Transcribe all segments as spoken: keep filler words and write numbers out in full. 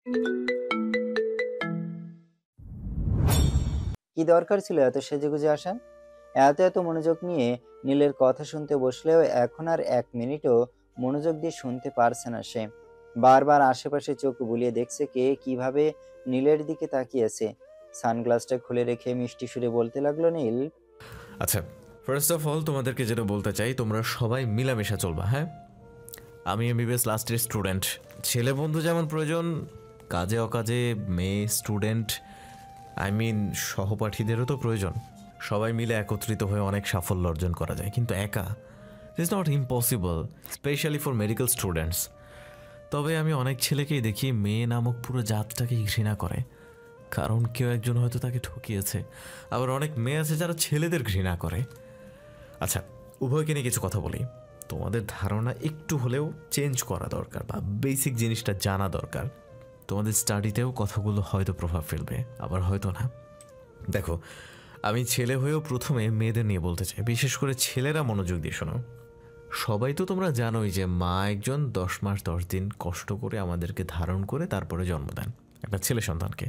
কি দরকার ছিল এত সেজেগুজে আসার? এত, এত মনোযোগ নিয়ে নীলের কথা শুনতে বসলেও এখন আর এক মিনিটও মনোযোগ দিয়ে শুনতে পারছে না সে। বারবার আশেপাশে চোখ বুলিয়ে দেখছে কে কিভাবে নীলের দিকে তাকিয়েছে। সানগ্লাসটা খুলে রেখে মিষ্টি সুরে বলতে লাগলো, নীল, আচ্ছা, ফার্স্ট অফ অল তোমাদেরকে যেটা বলতে চাই, তোমরা সবাই মিলামেশা চলবা, হ্যাঁ? আমি এমবিবিএস লাস্ট ইয়ার স্টুডেন্ট। ছেলে বন্ধু যেমন প্রয়োজন, কাজে অকাজে মেয়ে স্টুডেন্ট, আই মিন সহপাঠীদেরও তো প্রয়োজন। সবাই মিলে একত্রিত হয়ে অনেক সাফল্য অর্জন করা যায়, কিন্তু একা it's not impossible, specially for medical students. তবে আমি অনেক ছেলেকেই দেখি মেয়ে নামক পুরো জাতটাকেই ঘৃণা করে, কারণ কেউ একজন হয়তো তাকে ঠকিয়েছে। আবার অনেক মেয়ে আছে যারা ছেলেদের ঘৃণা করে। আচ্ছা, উভয়কে নিয়ে কিছু কথা বলি। তোমাদের ধারণা একটু হলেও চেঞ্জ করা দরকার, বা বেসিক জিনিসটা জানা দরকার। তোমাদের স্টাডিতেও কথাগুলো হয়তো প্রভাব ফেলবে, আবার হয়তো না। দেখো, আমি ছেলে হয়েও প্রথমে মেয়েদের নিয়ে বলতে চাই, বিশেষ করে ছেলেরা মনোযোগ দিয়ে শোনো। সবাই তো তোমরা জানোই যে মা একজন দশ মাস দশ দিন কষ্ট করে আমাদেরকে ধারণ করে তারপরে জন্ম দেন একটা ছেলে সন্তানকে।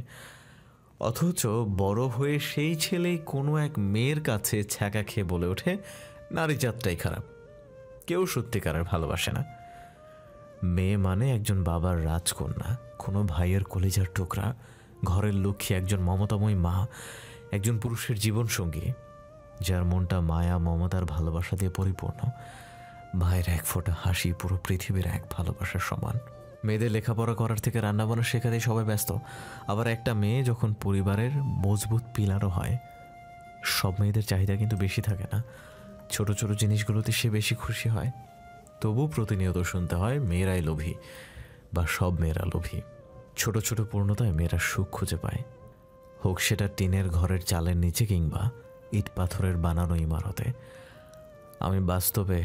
অথচ বড় হয়ে সেই ছেলেই কোনো এক মেয়ের কাছে ছ্যাঁকা খেয়ে বলে ওঠে নারী জাতটাই খারাপ, কেউ সত্যিকারের ভালোবাসে না। মেয়ে মানে একজন বাবার রাজকন্যা, কোনো ভাইয়ের কলিজার টুকরা, ঘরের লক্ষ্মী, একজন মমতাময়ী মা, একজন পুরুষের জীবনসঙ্গী যার মনটা মায়া মমতার ভালোবাসা দিয়ে পরিপূর্ণ। ভাইয়ের এক ফোঁটা হাসি পুরো পৃথিবীর এক ভালোবাসার সমান। মেয়েদের লেখাপড়া করার থেকে রান্নাবান্না শেখাতেই সবাই ব্যস্ত। আবার একটা মেয়ে যখন পরিবারের মজবুত পিলারও হয়, সব মেয়েদের চাহিদা কিন্তু বেশি থাকে না, ছোট ছোট জিনিসগুলোতে সে বেশি খুশি হয়। তবু প্রতিনিয়ত শুনতে হয় মেয়েরাই লোভী, বা সব মেয়েরা লোভী। ছোট ছোট পূর্ণতায় মেয়েরা সুখ খুঁজে পায়, হোক সেটা টিনের ঘরের চালের নিচে কিংবা ইট পাথরের বানানো ইমারতে। আমি বাস্তবে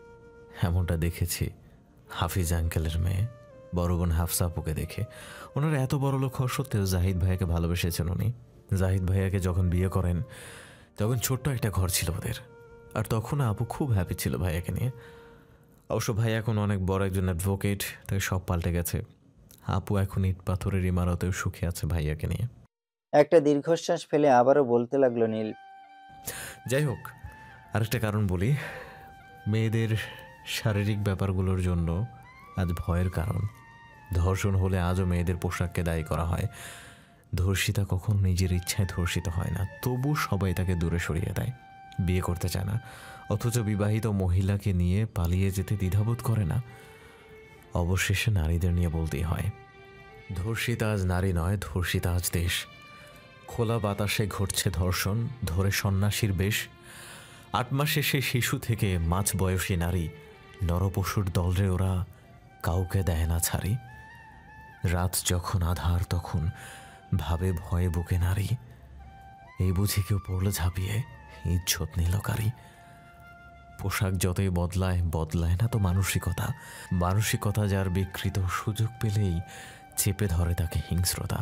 এমনটা দেখেছি হাফিজ আঙ্কেলের মেয়ে বড় বোন হাফসা আপুকে দেখে। ওনার এত বড় লোক হওয়া সত্ত্বেও জাহিদ ভাইয়াকে ভালোবেসেছেন উনি। জাহিদ ভাইয়াকে যখন বিয়ে করেন তখন ছোট্ট একটা ঘর ছিল ওদের, আর তখন আপু খুব হ্যাপি ছিল ভাইয়াকে নিয়ে। অবশ্য ভাই এখন অনেক বড় একজন অ্যাডভোকেট, তাই সব পাল্টে গেছে। আপু এখন ইট পাথরের ইমারতেও সুখে আছে ভাইয়াকে নিয়ে। একটা দীর্ঘশ্বাস ফেলে আবারও বলতে লাগলো নীল, যাই হোক, আরেকটা কারণ বলি। মেয়েদের শারীরিক ব্যাপারগুলোর জন্য আজ ভয়ের কারণ। ধর্ষণ হলে আজও মেয়েদের পোশাককে দায়ী করা হয়। ধর্ষিতা কখন নিজের ইচ্ছায় ধর্ষিত হয় না, তবু সবাই তাকে দূরে সরিয়ে দেয়, বিয়ে করতে চায় না। অথচ বিবাহিত মহিলাকে নিয়ে পালিয়ে যেতে দ্বিধাবোধ করে না। অবশেষে নারীদের নিয়ে বলতেই হয়, ধর্ষিতা আজ নারী নয়, ধর্ষিতা আজ দেশ। খোলা বাতাসে ঘটছে ধর্ষণ, ধরে সন্ন্যাসীর বেশ। আট মাসে সে শিশু থেকে মাঝ বয়সী নারী, নরপশুর দলরে ওরা কাউকে দেয় না ছাড়ি। রাত যখন আধার তখন ভাবে ভয়ে বুকে নারী, এই বুঝি কেউ পড়ল ঝাঁপিয়ে ইজ্জত নিলকারী। পোশাক যতই বদলায়, বদলায় না তো মানসিকতা। মানসিকতা যার বিকৃত, সুযোগ পেলেই চেপে ধরে তাকে হিংস্রতা।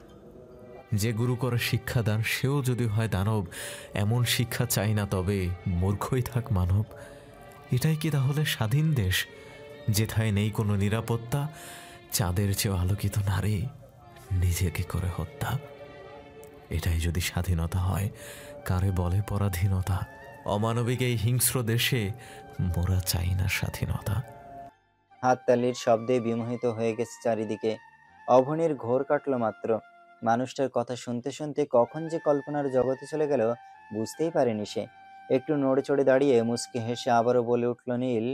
যে গুরু করে শিক্ষাদান সেও যদি হয় দানব, এমন শিক্ষা চাই না, তবে মূর্খই থাক মানব। এটাই কি তাহলে স্বাধীন দেশ, যেথায় নেই কোনো নিরাপত্তা? চাঁদের চেয়ে আলোকিত নারী নিজেকে করে হত্যা। এটাই যদি স্বাধীনতা হয়, কারে বলে পরাধীনতা? অমানবিক এই হিংস্র দেশে মোরা চাই না স্বাধীনতা। হাততালির শব্দে বিমোহিত হয়ে গেছে চারিদিকে। অভনির ঘোর কাটল মাত্র। মানুষটার কথা শুনতে শুনতে কখন যে কল্পনার জগতে চলে গেল বুঝতেই পারেনি সে। একটু নড়ে চড়ে দাঁড়িয়ে মুচকি হেসে আবারও বলে উঠল, নীল,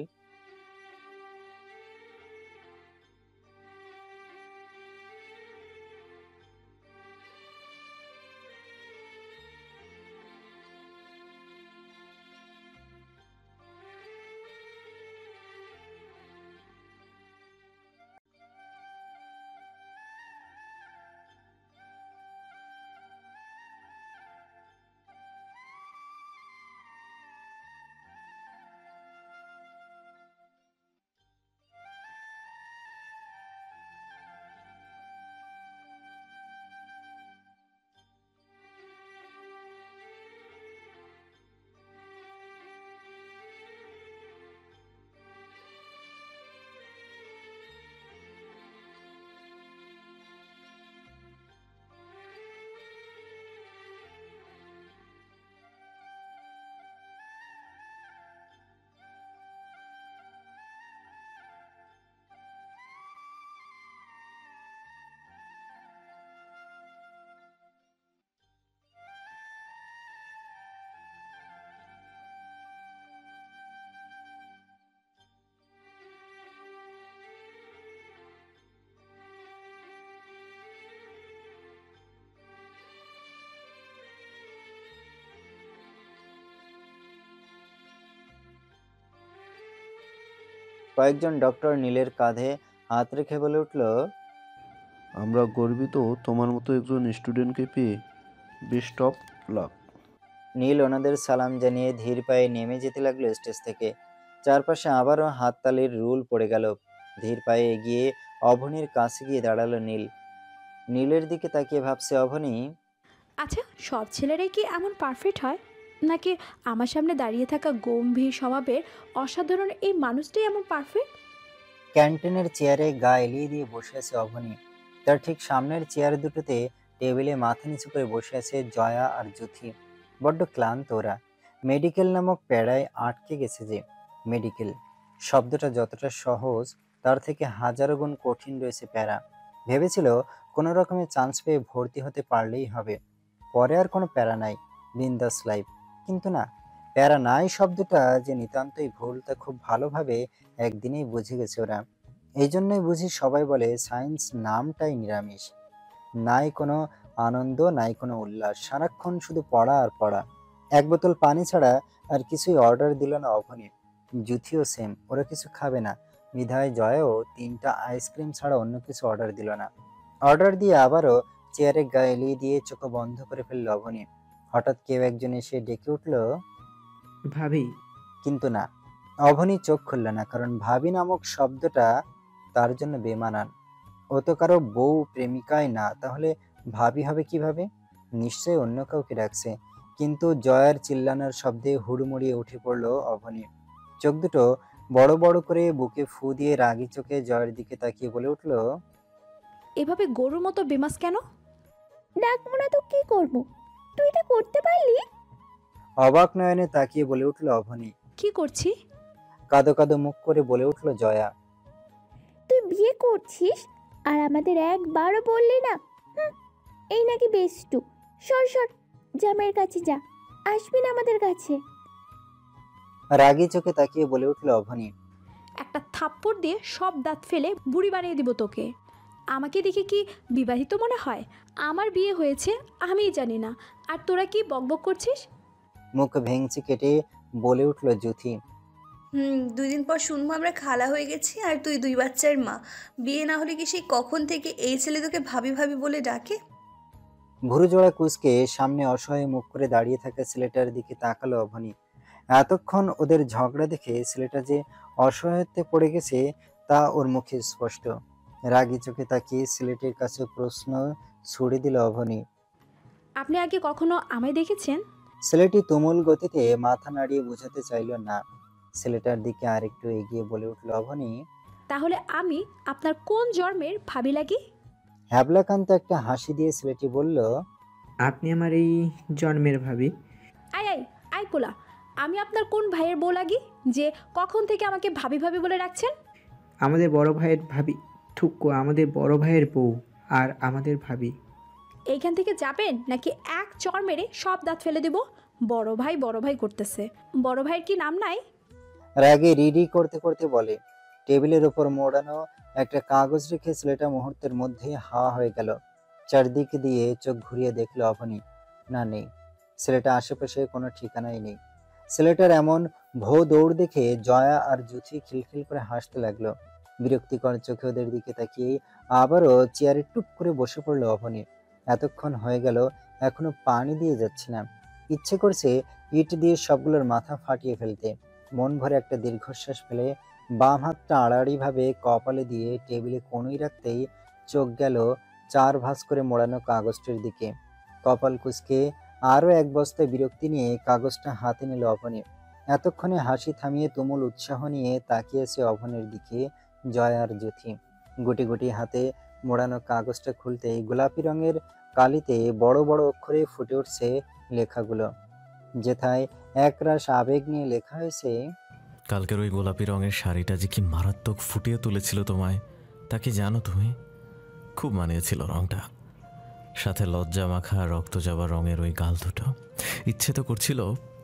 কয়েকজন ডক্টর নীলের কাঁধে হাত রেখে বলে উঠল, আমরা গর্বিত তোমার মতো একজন স্টুডেন্টকে পেয়ে। Best of luck. নীল ওনাদের সালাম জানিয়ে ধীর পায়ে নেমে যেতে লাগলো স্টেজ থেকে। চারপাশে আবারও হাততালির রুল পড়ে গেল। ধীর পায়ে এগিয়ে অভনির কাছে গিয়ে দাঁড়ালো নীল। নীলের দিকে তাকিয়ে ভাবছে অভনি, আচ্ছা, সব ছেলেরাই কি এমন পারফেক্ট হয়, নাকি আমার সামনে দাঁড়িয়ে থাকা গম্ভীর স্বভাবের অসাধারণ এই মানুষটাই এমন পারফেক্ট? ক্যান্টিনের চেয়ারে গা এলিয়ে দিয়ে বসে আছে অভনি। তার ঠিক সামনের চেয়ার দুটোতে টেবিলে মাথা নিচু করে বসে আছে জয়া আর জ্যোতি। বড্ড ক্লান্ত ওরা। মেডিকেল নামক প্যাড়ায় আটকে গেছে যে। মেডিকেল শব্দটা যতটা সহজ, তার থেকে হাজারো গুণ কঠিন রয়েছে প্যারা। ভেবেছিল কোনো রকমে চান্স পেয়ে ভর্তি হতে পারলেই হবে, পরে আর কোনো প্যারা নাই, বিন্দাস লাইফ। কিন্তু না, প্যারা নাই শব্দটা যে নিতান্তই ভুল তা খুব ভালোভাবে একদিনেই বুঝে গেছে ওরা। এই জন্যই বুঝি সবাই বলে সায়েন্স নামটাই নিরামিষ। নাই কোনো আনন্দ, নাই কোনো উল্লাস, সারাক্ষণ শুধু পড়া আর পড়া। এক বোতল পানি ছাড়া আর কিছুই অর্ডার দিল না অভনি। জুথিও সেম, ওরা কিছু খাবে না বিধায় জয়ও তিনটা আইসক্রিম ছাড়া অন্য কিছু অর্ডার দিল না। অর্ডার দিয়ে আবারও চেয়ারে গা এলিয়ে দিয়ে চোখ বন্ধ করে ফেলল অভনি। হঠাৎ কেউ একজন এসে ডেকে উঠল, ভাবি। কিন্তু না, অভনি চোখ খুলল না, কারণ ভাবি নামক শব্দটা তার জন্য বেমানান। ও তো কারো বউ প্রেমিকাই না, তাহলে ভাবি হবে কিভাবে? নিশ্চয়ই অন্য কাউকে ডাকছে। কিন্তু জয়ার চিল্লানোর শব্দে হুড়মুড়িয়ে উঠে পড়ল অভনি। চোখ দুটো বড় বড় করে বুকে ফু দিয়ে রাগী চোখে জয়ের দিকে তাকিয়ে বলে উঠল, এভাবে গরুর মতো বেমাস কেন? ডাকবো না তো কি করব? তুই এটা করতে পারলি? অবাক নয়নে তাকিয়ে বলে উঠল অভনি। কি করছি? কাদো কাদো মুখ করে বলে উঠল জয়া। তুই বিয়ে করছিস আর আমাদের একবারও বললি না? হুম, এই নাকি বেষ্টু। সর সর, জামের কাছে যা, আসবি না আমাদের কাছে। রাগী চোখে তাকিয়ে বলে উঠল অভনি। একটা থাপ্পড় দিয়ে সব দাঁত ফেলে বুড়ি বানিয়ে দিব তোকে। আমাকে দেখে কি বিবাহিত মনে হয়? আমার বিয়ে হয়েছে আমিই জানি না, আর তোরা কি বকবক করছিস? মুখ ভেঙচি কেটে বলে উঠল জ্যোতি। হুম দুই দিন পর শুনবো আমরা খালা হয়ে গেছি আর তুই দুই বাচ্চার মা। বিয়ে না হলে কি সেই কখন থেকে এই ছেলে তোকে ভাবি ভাবি বলে ডাকে? ভুরু জোড়া কুঁচকে সামনে অসহায় মুখ করে দাঁড়িয়ে থাকা ছেলেটার দিকে তাকালো অভনি। এতক্ষণ ওদের ঝগড়া দেখে ছেলেটা যে অসহায়ত্বে পড়ে গেছে তা ওর মুখে স্পষ্ট। রাগী চোখে তাকিয়ে ছেলেটির কাছে প্রশ্ন ছুড়ে দিল অভনি। আপনি আগে কখনো আমায় দেখেছেন? ছেলেটি তুমুল গতিতে মাথা নাড়িয়ে বোঝাতে চাইল না। ছেলেটার দিকে আরেকটু এগিয়ে বলে উঠল অভনি, তাহলে আমি আপনার কোন জন্মের ভাবি লাগি? হ্যাবলাকান্ত একটা হাসি দিয়ে ছেলেটি বলল, আপনি আমার এই জন্মের ভাবি। আয় আয় আয় কোলা, আমি আপনার কোন ভাইয়ের বউ লাগি যে কখন থেকে আমাকে ভাবি ভাবি বলে রাখছেন? আমাদের বড় ভাইয়ের ভাবি। থুক্কো, আমাদের বড় ভাইয়ের বউ আর আমাদের ভাবি। এইখান থেকে যাবেন নাকি এক চড় মেরে সব দাঁত ফেলে দেব? বড় ভাই বড় ভাই করতেছে। বড় ভাইয়ের কি নাম নাই? রাগে রিডি করতে করতে বলে। টেবিলের উপর মোড়ানো একটা কাগজ রেখে ছেলেটা মুহূর্তের মধ্যে হাওয়া হয়ে গেল। চারদিক দিয়ে চোখ ঘুরিয়ে দেখলো অভনি। না, নেই। ছেলেটা আশেপাশে কোনো ঠিকানাই নেই। ছেলেটার এমন ভো দৌড় দেখে জয়া আর জুথি খিলখিল করে হাসতে লাগলো। বিরক্তিকর চোখে ওদের দিকে তাকিয়ে আবারও চেয়ারে টুপ করে বসে পড়লো অভনি। এতক্ষণ হয়ে গেল, এখনো পানি দিয়ে যাচ্ছে না। ইচ্ছে করছে ইট দিয়ে সবগুলোর মাথা ফাটিয়ে ফেলতে। মন ভরে একটা দীর্ঘশ্বাস ফেলে বাম হাতটা আড়াআড়ি ভাবে কপালে দিয়ে টেবিলে কোণই রাখতেই চোখ গেল চার ভাঁজ করে মোড়ানো কাগজটির দিকে। কপাল কুঁচকে আরো এক বস্তায় বিরক্তি নিয়ে কাগজটা হাতে নিল অভনি। এতক্ষণে হাসি থামিয়ে তুমুল উৎসাহ নিয়ে তাকিয়েছে অভনের দিকে জয়া আর জ্যোতি। গুটি গুটি হাতে মোড়ানো কাগজটা খুলতেই গোলাপি রঙের কালিতে বড় বড় অক্ষরে ফুটে উঠছে লেখাগুলো, যেথায় একরাশ আবেগ নিয়ে লেখা হয়েছে, কালকের ওই গোলাপি রঙের শাড়িটা যে কি মারাত্মক ফুটিয়ে তুলেছিল তোমায়, তা কি জানো তুমি? খুব মানিয়েছিল রঙটা, সাথে লজ্জা মাখা রক্ত যাওয়া রঙের ওই গাল দুটো। ইচ্ছে তো করছিল,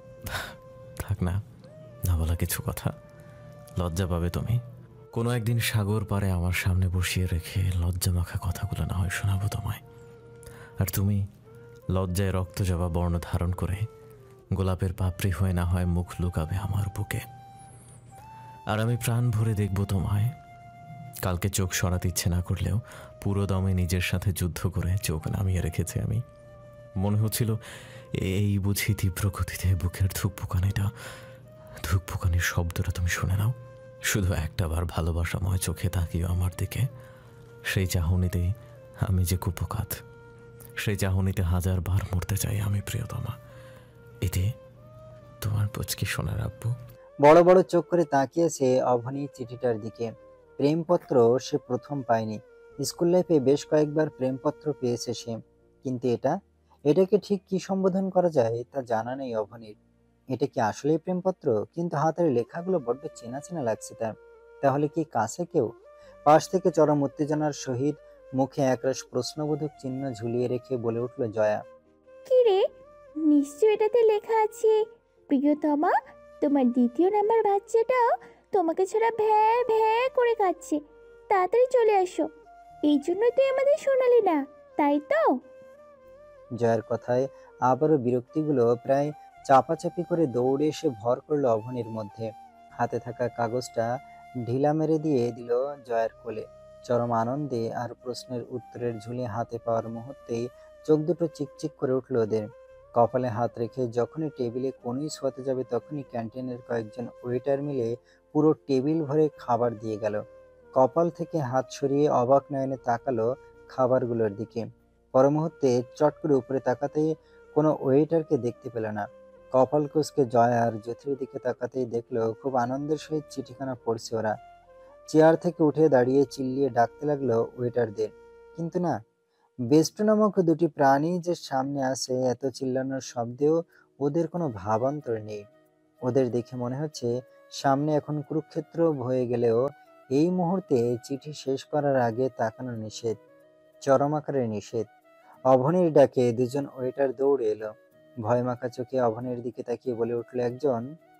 থাক না, না বলা কিছু কথা। লজ্জা পাবে তুমি। কোনো একদিন সাগর পারে আমার সামনে বসিয়ে রেখে লজ্জা মাখা কথাগুলো না হয় শোনাবো তোমায়, আর তুমি লজ্জায় রক্ত যাওয়া বর্ণ ধারণ করে গোলাপের পাপড়ি হয়ে না হয় মুখ লুকাবে আমার বুকে। আর আমি প্রাণ ভরে দেখব তোমায়। কালকে চোখ সরাতে ইচ্ছে না করলেও পুরো দমে নিজের সাথে যুদ্ধ করে চোখ নামিয়ে রেখেছি আমি। মনে হচ্ছিল এই বুঝি তীব্র গতিতে বুকের ধুকপুকানিটা, ধুকপুকানির শব্দটা তুমি শুনে নাও। শুধু একটা বার ভালোবাসাময় চোখে তাকিও আমার দিকে। সেই চাহনিতে আমি যে কুপকাত, সেই চাহনিতে হাজার বার মরতে চাই আমি প্রিয়তমা। এতে তোমার পুচকি সোনার আব্বু। বড় বড় চোখ করে তাকিয়েছে অভনি চিঠিটার দিকে। প্রেমপত্র সে প্রথম পায়নি। স্কুল লাইফে বেশ কয়েকবার প্রেমপত্র পেয়েছে সে, কিন্তু এটা এটাকে ঠিক কি সম্বোধন করা যায় তা জানা নেই অভনির। এটা কি আসলেই প্রেমপত্র? কিন্তু হাতের লেখাগুলো বড্ড চেনা চেনা লাগছে তার। তাহলে কি কাছে কেউ? পাশ থেকে চরম উত্তেজনার সহিত মুখে একরাশ প্রশ্নবোধক চিহ্ন ঝুলিয়ে রেখে বলে উঠল জয়া। কি রে, নিশ্চয় এটাতে লেখা আছে প্রিয়তমা, তোমার দ্বিতীয় নাম্বার বাচ্চাটাও তোমাকে ছাড়া ভ্যা ভ্যা করে কাঁদছে, তাড়াতাড়ি চলে আসো। এই জন্যই তুই আমাদের শোনালি না, তাই তো? জয়ার কথায় আবারও বিরক্তিগুলো প্রায় চাপাচাপি করে দৌড়ে এসে ভর করলো অভনির মধ্যে। হাতে থাকা কাগজটা ঢিলা মেরে দিয়ে দিল জয়ার কোলে। চরম আনন্দে আর প্রশ্নের উত্তরের ঝুলি হাতে পাওয়ার মুহূর্তেই চোখ দুটো চিকচিক করে উঠল ওদের। কপালে হাত রেখে যখনই টেবিলে কোনোই শোয়াতে যাবে তখনই ক্যান্টিনের কয়েকজন ওয়েটার মিলে পুরো টেবিল ভরে খাবার দিয়ে গেল। কপাল থেকে হাত সরিয়ে অবাক নয়নে তাকালো খাবারগুলোর দিকে। পর মুহূর্তে চট করে উপরে তাকাতেই কোনো ওয়েটারকে দেখতে পেল না। কপাল কুঁচকে জয়া আর জ্যোতির দিকে তাকাতেই দেখলো খুব আনন্দের সহিত চিঠিখানা পড়ছে ওরা। চেয়ার থেকে উঠে দাঁড়িয়ে চিল্লিয়ে ডাকতে লাগলো ওয়েটারদের, কিন্তু না, বেষ্টু নামক দুটি প্রাণী যে সামনে আসে এত চিল্লানোর শব্দেও ওদের কোনো ভাবান্তর নেই। ওদের দেখে মনে হচ্ছে সামনে এখন কুরুক্ষেত্র হয়ে গেলেও এই মুহূর্তে চিঠি শেষ করার আগে তাকানো নিষেধ, চরম আকারে নিষেধ। অভনির ডাকে দুজন ওয়েটার দৌড়ে এলো। ভয় মাখা চোখে অভনির দিকে তাকিয়ে বলে উঠল একজন,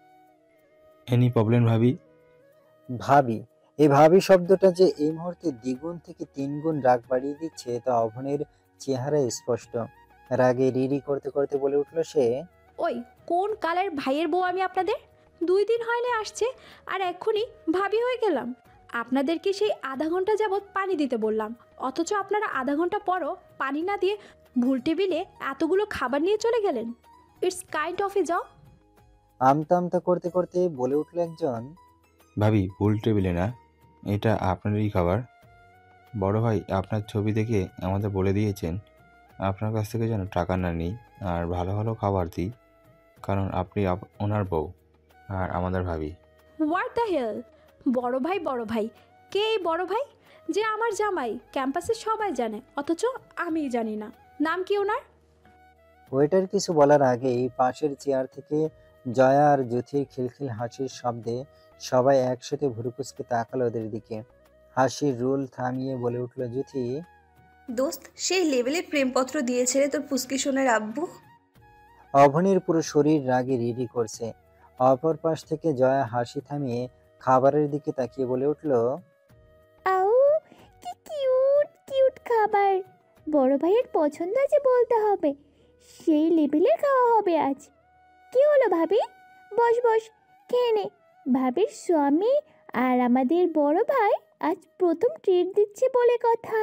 এনি প্রবলেম ভাবি? ভাবি। এই ভাবি শব্দটা যে এই মুহূর্তে দ্বিগুণ থেকে তিন গুণ রাগ বাড়িয়ে দিচ্ছে তা অভনির চেহারায় স্পষ্ট। রাগে রিরি করতে করতে বলে উঠল সে, ওই কোন কালের ভাইয়ের বউ আমি আপনাদের? দুই দিন হয়নি আসছে আর এক্ষুনি ভাবি হয়ে গেলাম। আপনাদেরকে সেই আধা ঘন্টা যাবৎ পানি দিতে বললাম, অথচ আপনারা আধা ঘন্টা পরও পানি না দিয়ে ভুল টেবিলে এতগুলো খাবার নিয়ে চলে গেলেন। It's kind of a job. আমতা আমতা করতে করতে বলে উঠল একজন, ভাবি ভুল টেবিলে না, এটা আপনারই খাবার। বড় ভাই আপনার ছবি দেখে আমাদের বলে দিয়েছেন আপনার কাছ থেকে যেন টাকা না নিই আর ভালো ভালো খাবার দিই, কারণ আপনি আপ- ওনার বউ আর আমাদের ভাবি। What the hell? বড় ভাই বড় ভাই কে এই বড় ভাই? যে আমার জামাই ক্যাম্পাসে সবাই জানে, অথচ আমিই জানি না। নাম কি ওনার? ওয়েটার কিছু বলার আগেই পাশের চেয়ার থেকে জয়া আর জ্যোতির খিলখিল হাসির শব্দে সবাই একসাথে ভুরুকুচকে তাকালো ওদের দিকে। হাসির রোল থামিয়ে বলে উঠল জ্যোতি, দোস্ত, সেই লেভেলে প্রেমপত্র দিয়েছে রে তোর পুচকি সোনার আব্বু। অভনির পুরো শরীর রাগে রিরি করছে। অপর পাশ থেকে জয়া হাসি থামিয়ে খাবারের দিকে তাকিয়ে বলে উঠল, আউ, কি কিউট কিউট খাবার। বড় ভাইয়ের পছন্দ আছে বলতে হবে, সেই লেভেলের খাওয়া হবে আজ। কি হলো ভাবি? বস বস, খেয়ে নে। ভাবির স্বামী আর আমাদের বড় ভাই আজ প্রথম ট্রিট দিচ্ছে বলে কথা।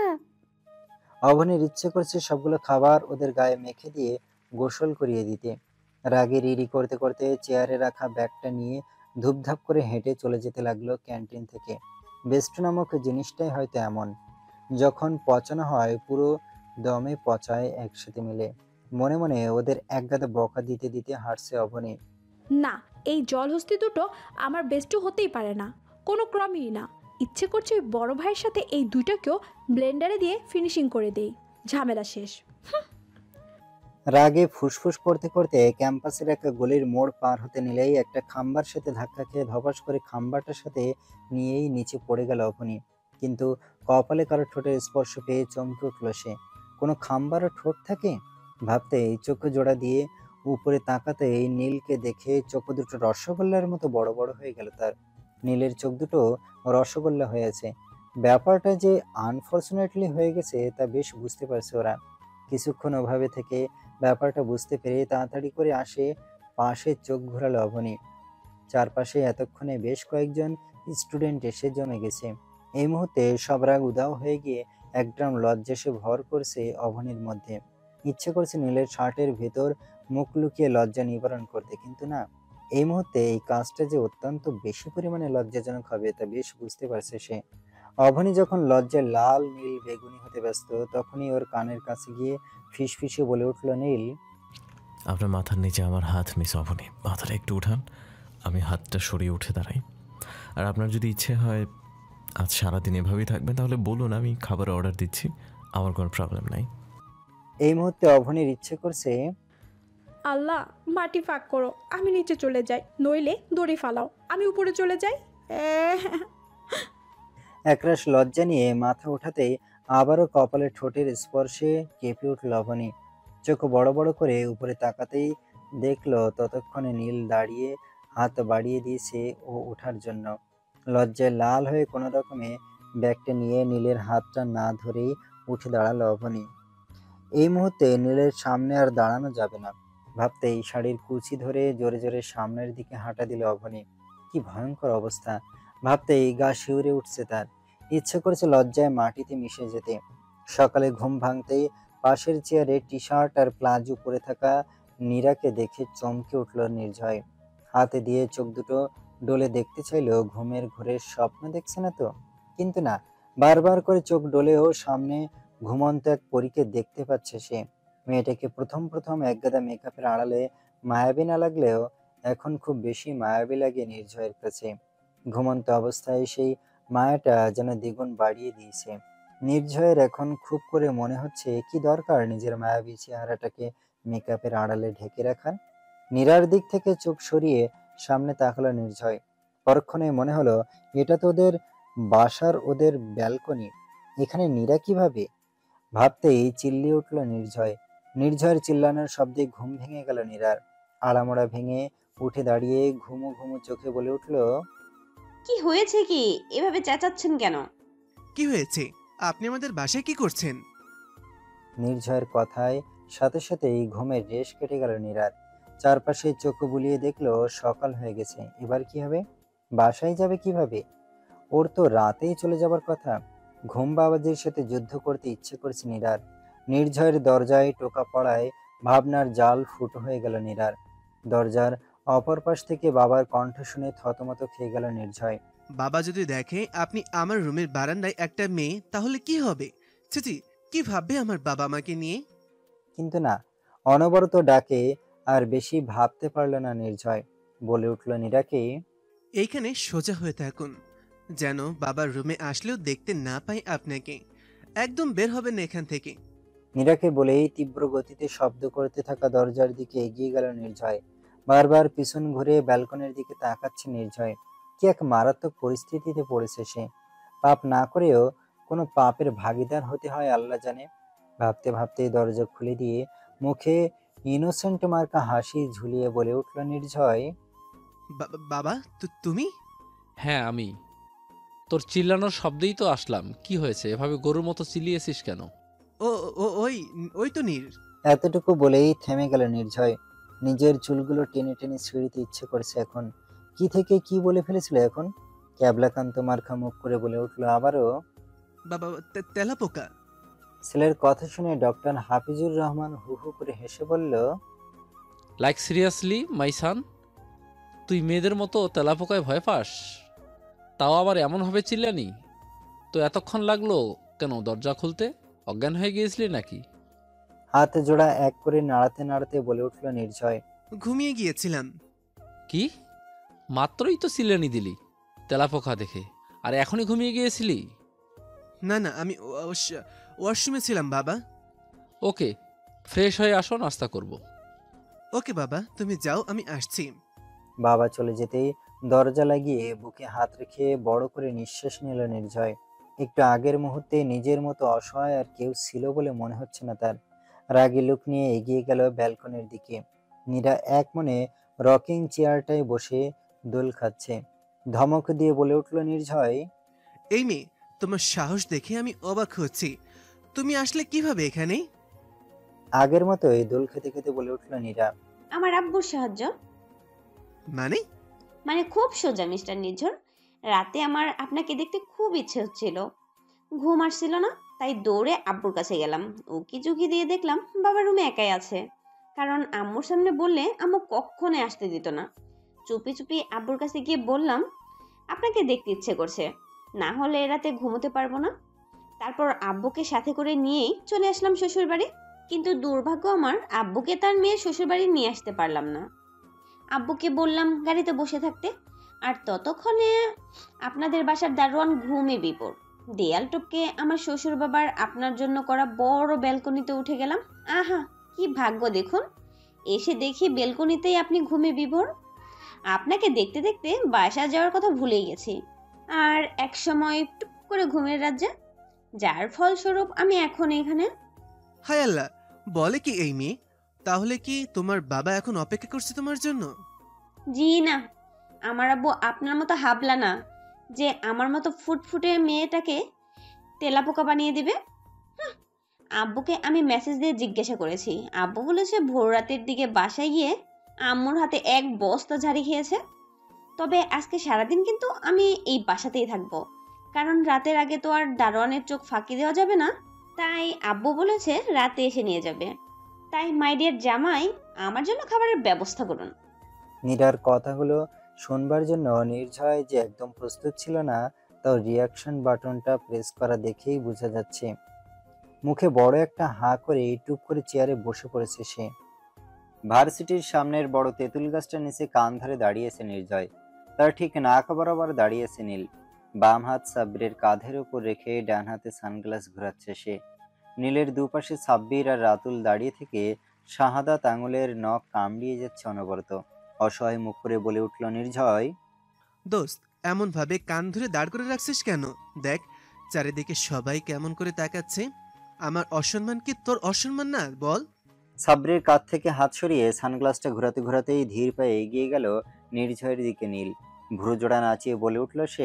অভনির ইচ্ছে করছে সবগুলো খাবার ওদের গায়ে মেখে দিয়ে গোসল করিয়ে দিতে। রাগে রিরি করতে করতে চেয়ারে রাখা ব্যাগটা নিয়ে ধুপধাপ করে হেঁটে চলে যেতে লাগলো ক্যান্টিন থেকে। বেস্ট নামক জিনিসটাই হয়তো এমন, যখন পচানো হয় পুরো দমে পচায় একসাথে মিলে। মনে মনে ওদের একগাদা বকা দিতে দিতে হাঁটছে অভনি। না, এই জলহস্তি দুটো আমার বেস্টু হতেই পারে না, কোনো ক্রমেই না। ইচ্ছে করছে ওই বড় ভাইয়ের সাথে এই দুটোকেও ব্লেন্ডারে দিয়ে ফিনিশিং করে দেই, ঝামেলা শেষ। রাগে ফুসফুস করতে করতে ক্যাম্পাসের একটা গলির মোড় পার হতে নিলেই একটা খাম্বার সাথে ধাক্কা খেয়ে ধপাস করে খাম্বাটার সাথে নিয়েই নিচে পড়ে গেল অভনি। কিন্তু কপালে কারো ঠোঁটের স্পর্শ পেয়ে চমকে উঠল সে। কোনো খাম্বারও ঠোঁট থাকে? ভাবতেই চোখ জোড়া দিয়ে উপরে তাকাতেই নীলকে দেখে চোখ দুটো রসগোল্লার মতো বড় বড় হয়ে গেল তার। নীলের চোখ দুটো রসগোল্লা হয়েছে। ব্যাপারটা যে আনফর্চুনেটলি হয়ে গেছে তা বেশ বুঝতে পারছে ওরা। কিছুক্ষণ ওভাবে থেকে ব্যাপারটা বুঝতে পেরে তাড়াতাড়ি করে আসে পাশে চোখ ঘোরালো অভনি। চারপাশে এতক্ষণে বেশ কয়েকজন স্টুডেন্ট এসে জমে গেছে। এই মুহূর্তে সব রাগ উধাও হয়ে গিয়ে এক ড্রাম লজ্জা সে ভর করছে অভনির মধ্যে। ইচ্ছে করছে নীলের শার্টের ভেতর মুখ লুকিয়ে লজ্জা নিবারণ করতে, কিন্তু না, এই মুহূর্তে এই কাজটা যে অত্যন্ত বেশি পরিমাণে লজ্জাজনক হবে তা বেশ বুঝতে পারছে সে। অভনি যখন লজ্জায় লাল নীল বেগুনি হতে ব্যস্ত, তখনই ওর কানের কাছে গিয়ে ফিসফিসে বলে উঠল, নীল, আপনার মাথার নিচে আমার হাত মিস অবনী, মাথাটা একটু উঠান, আমি হাতটা সরিয়ে উঠে দাঁড়াই। আর আপনার যদি ইচ্ছে হয় আজ সারাদিন এভাবেই থাকবেন তাহলে বলুন, আমি খাবার অর্ডার দিচ্ছি, আমার কোনো প্রবলেম নাই। এই মুহূর্তে অভনির ইচ্ছে করছে আল্লাহ মাটি ফাঁক করো, আমি নিচে চলে যাই, নইলে দড়ি ফালাও, আমি উপরে চলে যাই। এহ, একরাশ লজ্জা নিয়ে মাথা ওঠাতেই আবারও কপালে ঠোঁটের স্পর্শে কেঁপে উঠল অভনি। চোখ বড় বড় করে উপরে তাকাতেই দেখলো ততক্ষণে নীল দাঁড়িয়ে হাত বাড়িয়ে দিয়েছে ও ওঠার জন্য। লজ্জায় লাল হয়ে কোনো রকমে ব্যাগটা নিয়ে নীলের হাতটা না ধরেই উঠে দাঁড়ালো অভনি। এই মুহূর্তে নীলের সামনে আর দাঁড়ানো যাবে না ভাবতেই শাড়ির কুচি ধরে জোরে জোরে সামনের দিকে হাঁটা দিল অভনি। কি ভয়ঙ্কর অবস্থা ভাবতেই গা শিউরে উঠছে তার। ইচ্ছে করছে লজ্জায় মাটিতে মিশে যেতে। সকালে ঘুম ভাঙতেই পাশের চেয়ারে টি শার্ট আর প্লাজো পরে থাকা নীরাকে দেখে চমকে উঠল নির্ঝয়। হাতে দিয়ে চোখ দুটো ডলে দেখতে চাইলেও ঘুমের ঘোরে স্বপ্ন দেখছে না তো, কিন্তু না, বারবার করে চোখ ডলেও সামনে ঘুমন্ত এক পরীকে দেখতে পাচ্ছে সে। মেয়েটাকে প্রথম প্রথম একগাদা মেকআপের আড়ালে মায়াবী না লাগলেও এখন খুব বেশি মায়াবী লাগে নির্ঝয়ের কাছে। ঘুমন্ত অবস্থায় সেই মায়াটা যেন দ্বিগুণ বাড়িয়ে দিয়েছে। নির্ঝয়ের এখন খুব করে মনে হচ্ছে কি দরকার নিজের মায়াবী চেহারাটাকে মেকআপের আড়ালে ঢেকে রাখার। নীরার দিক থেকে চোখ সরিয়ে সামনে তাকালো নির্ঝয়। পরক্ষণে মনে হলো এটা তো ওদের বাসার ওদের ব্যালকনি, এখানে নীরা কিভাবে? ভাবতেই চিল্লিয়ে উঠল নির্ঝয়। নির্ঝয়ের চিল্লানোর শব্দে ঘুম ভেঙে গেল নীরার। আড়ামোড়া ভেঙে উঠে দাঁড়িয়ে ঘুমু ঘুমু চোখে বলে উঠল, কি হয়েছে? কি এভাবে চেঁচাচ্ছেন কেন? কি হয়েছে? আপনি আমাদের বাসায় কি করছেন? নির্ঝয়ের কথায় সাথে সাথেই ঘুমের রেশ কেটে গেল নীরার। চারপাশে চোখ বুলিয়ে দেখলো সকাল হয়ে গেছে। এবার কি হবে? বাসায় যাবে কিভাবে? ওর তো রাতেই চলে যাবার কথা। ঘুম বাবাজির সাথে যুদ্ধ করতে ইচ্ছে করছে নীরার। নির্ঝয়ের দরজায় টোকা পড়ায় ভাবনার জাল ফুটো হয়ে গেল নীরার। দরজার অপর পাশ থেকে বাবার কণ্ঠ শুনে থতমত খেয়ে গেল নির্ঝয়। বাবা যদি দেখে আপনি আমার রুমের বারান্দায় একটা মেয়ে, তাহলে কি হবে? চিচি, কি ভাববে আমার বাবা আমাকে নিয়ে? কিন্তু না, অনবরত ডাকে আর বেশি ভাবতে পারল না নির্ঝয়। বলে উঠল নীরাকে, এইখানে সোজা হয়ে থাকুন, যেন বাবার রুমে আসলেও দেখতে না পাই আপনাকে। একদম বের হবেন না এখান থেকে। নীরাকে বলেই তীব্র গতিতে শব্দ করতে থাকা দরজার দিকে এগিয়ে গেল নির্ঝয়। বারবার পিছন ঘুরে ব্যালকনির দিকে তাকাচ্ছে নির্ঝয়। কি এক মারাত্মক পরিস্থিতিতে পড়েছে সে। পাপ না করেও কোনো পাপের ভাগীদার হতে হয় আল্লাহ জানে। ভাবতে ভাবতে দরজা খুলে দিয়ে মুখে ইনোসেন্ট মার্কা হাসি ঝুলিয়ে বলে উঠল নির্ঝয়, বা- বাবা তু- তুমি? হ্যাঁ আমি। তোর চিল্লানোর শব্দেই তো আসলাম। কি হয়েছে, এভাবে গরুর মতো চিল্লিয়েছিস কেন? ও ও ওই ওই তো নীর। এতটুকু বলেই থেমে গেল নির্ঝয়। নিজের চুলগুলো টেনে টেনে ছিঁড়তে ইচ্ছে করছে এখন। কি থেকে কি বলে ফেলেছিল এখন। ক্যাবলাকান্ত মার্কা মুখ করে বলে উঠল আবারও, বাবা তে- তেলাপোকা। ছেলের কথা শুনে ডক্টর হাফিজুর রহমান হু হু করে হেসে বলল, লাইক সিরিয়াসলি মাই সান, তুই মেয়েদের মতো তেলাপোকায় ভয় পাস? তাও আবার এমনভাবে চিল্লানি? তো এতক্ষণ লাগলো কেন দরজা খুলতে? অজ্ঞান হয়ে গিয়েছিলি নাকি? হাত জোড়া এক করে নাড়াতে নাড়াতে বলে উঠল নির্ঝয়, ঘুমিয়ে গিয়েছিলাম। কি? মাত্রই তো চিল্লানি দিলি তেলাপোকা দেখে, আর এখনই ঘুমিয়ে গিয়েছিলি? না না, আমি ওয়াশ- ওয়াশরুমে ছিলাম বাবা। ওকে, ফ্রেশ হয়ে আসো, নাস্তা করব। ওকে বাবা, তুমি যাও, আমি আসছি। বাবা চলে যেতেই দরজা লাগিয়ে বুকে হাত রেখে বড় করে নিঃশ্বাস নিল নির্ঝয়। একটু আগের মুহূর্তে নিজের মতো অসহায় আর কেউ ছিল বলে মনে হচ্ছে না তার। রাগী লুক নিয়ে এগিয়ে গেল ব্যালকনির দিকে। নীরা এক মনে রকিং চেয়ারটায় বসে দোল খাচ্ছে। ধমক দিয়ে বলে উঠল নির্ঝয়, এই মেয়ে, তোমার সাহস দেখে আমি অবাক হচ্ছি। তুমি আসলে কিভাবে এখানে? আগের মতোই দোল খেতে খেতে বলে উঠল নীরা। আমার আব্বুর সাহায্য। মানে? মানে খুব সোজা মিস্টার নির্ঝর। রাতে আমার আপনাকে দেখতে খুব ইচ্ছে হচ্ছিল, ঘুম আসছিল না, তাই দৌড়ে আব্বুর কাছে গেলাম। উকি ঝুঁকি দিয়ে দেখলাম বাবা রুমে একাই আছে, কারণ আম্মুর সামনে বললে আম্মু কখনোই আসতে দিত না। চুপি চুপি আব্বুর কাছে গিয়ে বললাম, আপনাকে দেখতে ইচ্ছে করছে, না হলে এ রাতে ঘুমোতে পারবো না। তারপর আব্বুকে সাথে করে নিয়েই চলে আসলাম শ্বশুর বাড়ি। কিন্তু দুর্ভাগ্য আমার, আব্বুকে তার মেয়ের শ্বশুর বাড়ি নিয়ে আসতে পারলাম না। আব্বুকে বললাম গাড়িতে বসে থাকতে, আর ততক্ষণে আপনাদের বাসার দারোয়ান ঘুমে বিপর। দেয়াল টপকে আমার শ্বশুর বাবার আপনার জন্য করা বড় ব্যালকনিতে উঠে গেলাম। আহা, কি ভাগ্য দেখুন! এসে দেখি ব্যালকনিতেই আপনি ঘুমে বিভোর। আপনাকে দেখতে দেখতে বাসা যাওয়ার কথা ভুলেই গেছি, আর এক সময় টুক করে ঘুমের রাজ্যে, যার ফলস্বরূপ আমি এখন এখানে। হায় আল্লাহ, বলে কি এই মেয়ে? তাহলে কি তোমার বাবা এখন অপেক্ষা করছে তোমার জন্য? জি না, আমার আব্বু আপনার মতো হাবলা না যে আমার মতো ফুটফুটে মেয়েটাকে তেলাপোকা বানিয়ে দিবে। হাহ, আব্বুকে আমি মেসেজ দিয়ে জিজ্ঞাসা করেছি, আব্বু বলেছে ভোর রাতের দিকে বাসায় গিয়ে আম্মুর হাতে এক বস্তা ঝাড়ি খেয়েছে। তবে আজকে সারাদিন কিন্তু আমি এই বাসাতেই থাকবো, কারণ রাতের আগে তো আর দারোয়ানের চোখ ফাঁকি দেওয়া যাবে না। তাই আব্বু বলেছে রাতে এসে নিয়ে যাবে। তাই মাই ডিয়ার জামাই, আমার জন্য খাবারের ব্যবস্থা করুন। নীরার কথাগুলো শুনবার জন্য নির্ঝয় যে একদম প্রস্তুত ছিল না, তার রিয়াকশন বাটনটা প্রেস করা দেখেই বোঝা যাচ্ছে। মুখে বড় একটা হাঁ করে টুপ করে চেয়ারে বসে পড়েছে সে। ভার্সিটির সামনের বড় তেঁতুল গাছটার নিচে কান ধরে দাঁড়িয়েছে নির্ঝয়। তার ঠিক নাক বরাবর দাঁড়িয়েছে নীল। বাম হাত সাব্বিরের কাঁধের উপর রেখে ডান হাতে সানগ্লাস ঘোরাচ্ছে সে। নীলের দুপাশে সাব্বির আর রাতুল দাঁড়িয়ে থেকে শাহাদাত আঙুলের নখ কামড়িয়ে যাচ্ছে অনবরত। অসহায় মুখ করে বলে উঠল নির্ঝয়, দোস্ত, এমন ভাবে কান ধরে দাঁড় করে রাখছিস কেন? দেখ চারিদিকে সবাই কেমন করে তাকাচ্ছে। আমার অসম্মান কি তোর অসম্মান না? বল। সাব্বিরের কাঁধ থেকে হাত সরিয়ে সানগ্লাসটা ঘোরাতে ঘোরাতেই ধীর পায়ে এগিয়ে গেল নির্ঝয়ের দিকে নীল। ভুরু জোড়া নাচিয়ে বলে উঠল সে,